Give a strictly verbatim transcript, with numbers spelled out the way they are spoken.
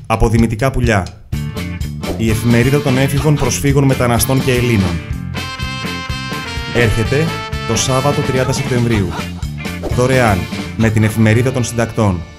Αποδημητικά πουλιά. Η εφημερίδα των έφηβων προσφύγων μεταναστών και Ελλήνων. Έρχεται το Σάββατο τριάντα Σεπτεμβρίου. Δωρεάν, με την εφημερίδα των συντακτών.